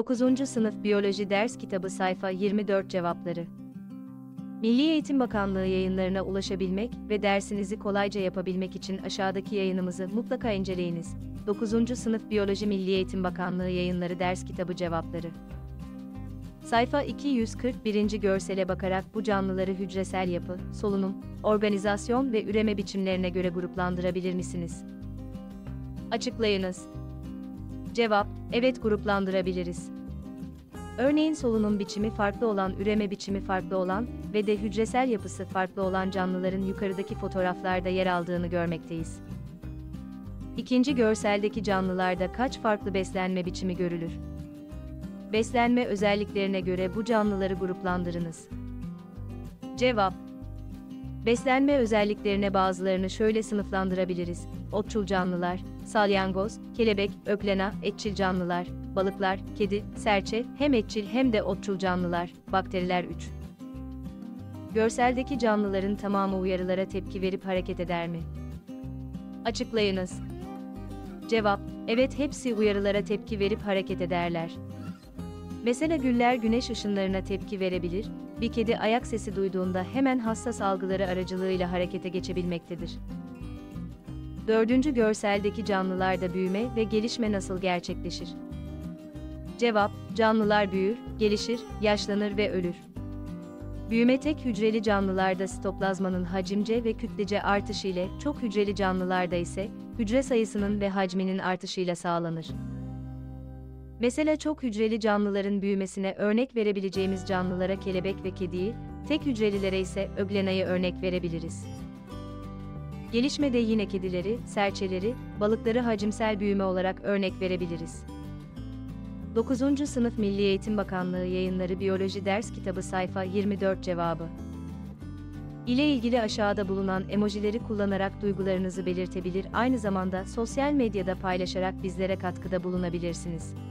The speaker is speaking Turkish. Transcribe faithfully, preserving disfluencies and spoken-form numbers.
dokuzuncu Sınıf Biyoloji Ders Kitabı Sayfa yirmi dört Cevapları. Milli Eğitim Bakanlığı yayınlarına ulaşabilmek ve dersinizi kolayca yapabilmek için aşağıdaki yayınımızı mutlaka inceleyiniz. dokuzuncu Sınıf Biyoloji Milli Eğitim Bakanlığı Yayınları Ders Kitabı Cevapları. Sayfa iki yüz kırk birinci Görsele bakarak bu canlıları hücresel yapı, solunum, organizasyon ve üreme biçimlerine göre gruplandırabilir misiniz? Açıklayınız. Cevap: evet, gruplandırabiliriz. Örneğin solunum biçimi farklı olan, üreme biçimi farklı olan ve de hücresel yapısı farklı olan canlıların yukarıdaki fotoğraflarda yer aldığını görmekteyiz. İkinci görseldeki canlılarda kaç farklı beslenme biçimi görülür? Beslenme özelliklerine göre bu canlıları gruplandırınız. Cevap: beslenme özelliklerine bazılarını şöyle sınıflandırabiliriz: otçul canlılar, salyangoz, kelebek, öklena, etçil canlılar, balıklar, kedi, serçe, hem etçil hem de otçul canlılar, bakteriler. üç. Görseldeki canlıların tamamı uyarılara tepki verip hareket eder mi? Açıklayınız. Cevap: evet, hepsi uyarılara tepki verip hareket ederler. Mesela güller güneş ışınlarına tepki verebilir, bir kedi ayak sesi duyduğunda hemen hassas algıları aracılığıyla harekete geçebilmektedir. Dördüncü görseldeki canlılarda büyüme ve gelişme nasıl gerçekleşir? Cevap: canlılar büyür, gelişir, yaşlanır ve ölür. Büyüme tek hücreli canlılarda sitoplazmanın hacimce ve kütlece artışı ile, çok hücreli canlılarda ise hücre sayısının ve hacminin artışıyla sağlanır. Mesela çok hücreli canlıların büyümesine örnek verebileceğimiz canlılara kelebek ve kediyi, tek hücrelilere ise öglenayı örnek verebiliriz. Gelişmede yine kedileri, serçeleri, balıkları hacimsel büyüme olarak örnek verebiliriz. dokuzuncu Sınıf Milli Eğitim Bakanlığı Yayınları Biyoloji Ders Kitabı Sayfa yirmi dört Cevabı ile ilgili aşağıda bulunan emojileri kullanarak duygularınızı belirtebilir, aynı zamanda sosyal medyada paylaşarak bizlere katkıda bulunabilirsiniz.